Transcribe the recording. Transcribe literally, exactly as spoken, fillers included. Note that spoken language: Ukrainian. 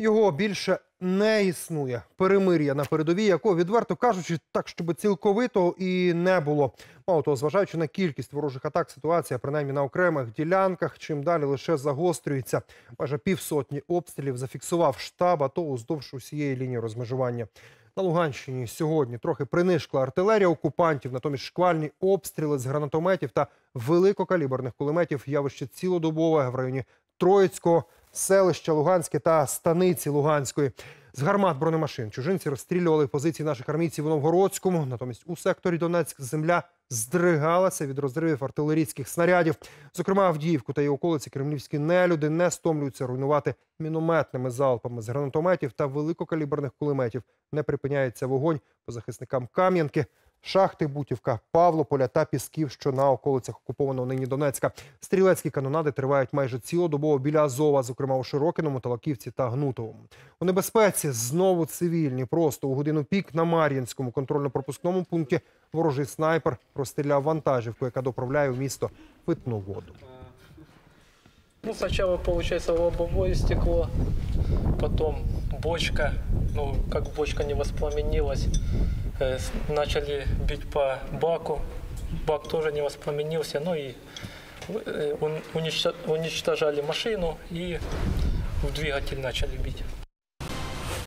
Його більше не існує. Перемир'я на передовій, якого, відверто кажучи, так, щоб цілковито і не було. Мало того, зважаючи на кількість ворожих атак, ситуація, принаймні на окремих ділянках, чим далі лише загострюється. Майже півсотні обстрілів зафіксував штаб АТО уздовж усієї лінії розмежування. На Луганщині сьогодні трохи принишкла артилерія окупантів, натомість шквальні обстріли з гранатометів та великокаліберних кулеметів, явище цілодобове в районі Троїцького, селища Луганське та станиці Луганської. З гармат бронемашин чужинці розстрілювали позиції наших армійців у Новгородському. Натомість у секторі Донецьк земля здригалася від розривів артилерійських снарядів. Зокрема, Авдіївку та її околиці кремлівські нелюди не стомлюються руйнувати мінометними залпами з гранатометів та великокаліберних кулеметів. Не припиняється вогонь по захисникам Кам'янки, Шахти, Бутівка, Павлополя та Пісків, що на околицях окупованого нині Донецька. Стрілецькі канонади тривають майже цілодобово біля Азова, зокрема у Широкиному, Талаківці та Гнутовому. У небезпеці знову цивільні. Просто у годину пік на Мар'їнському контрольно-пропускному пункті ворожий снайпер розстріляв вантажівку, яка доправляє у місто питну воду. Ну, сначала, получается, лобовое стекло, потом бочка, ну, как бочка не воспламенилась, э, начали бить по баку, бак тоже не воспламенился, ну и э, уничтожали машину и в двигатель начали бить.